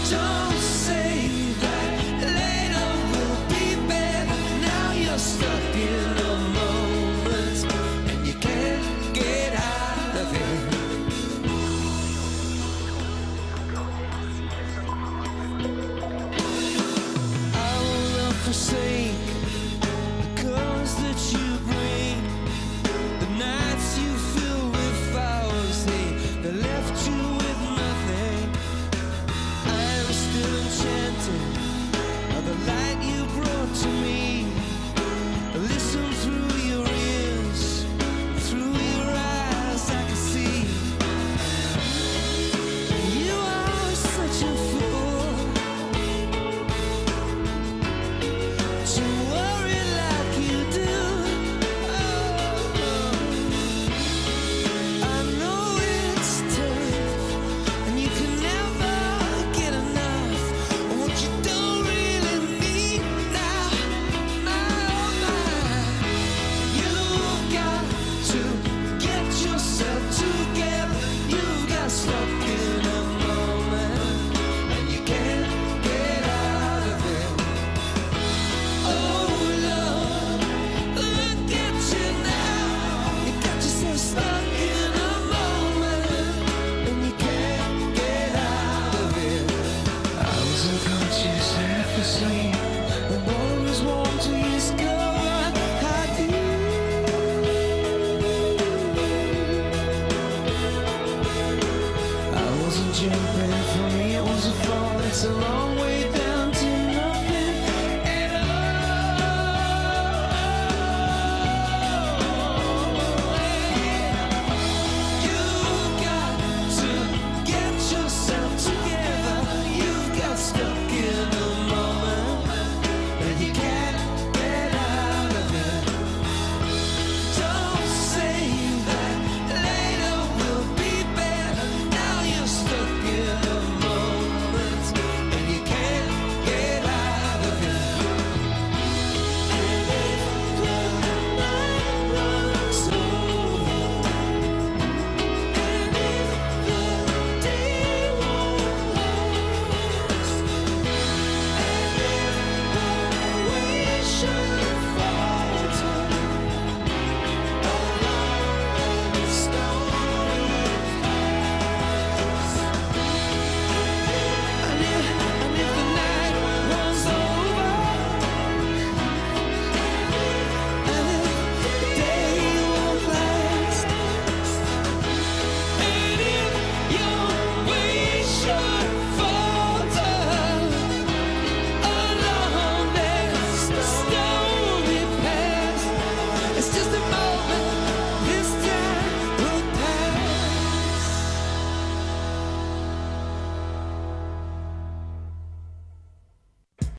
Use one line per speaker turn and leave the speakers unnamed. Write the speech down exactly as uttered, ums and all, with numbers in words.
Don't say that later will be better. Now you're stuck in a moment and you can't get out of it. I will not forsake the colors that you bring, the nights you fill with flowers, they, they left you with nothing. I am still enchanted by the light you brought to me. Listen through your ears, through your eyes I can see. You are such a fool to worry like you do. Oh, I know it's tough, and you can never get enough of what you don't really need now. My, my, you've got to get yourself together. You've got stuck in a moment, and you can't get out of it. Oh Lord, look at you now. You got yourself stuck in a moment, and you can't get out of it. I was unconscious, half asleep.